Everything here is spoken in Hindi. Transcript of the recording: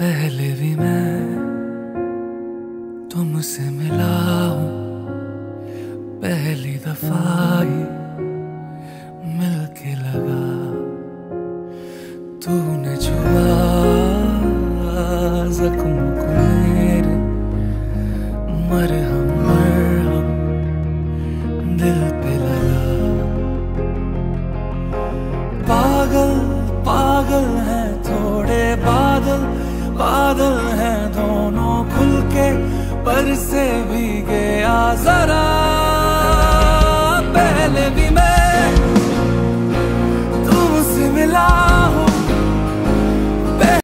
पहले भी मैं तुमसे मिला हूँ, पहली दफा ही मिलके लगा। तूने छुआ जख्म को मेरे, मरहम मरहम दिल पे लगा। पागल पागल हैं थोड़े बादल, बादल हैं दोनों खुल के, पर से भी गया जरा। पहले भी मैं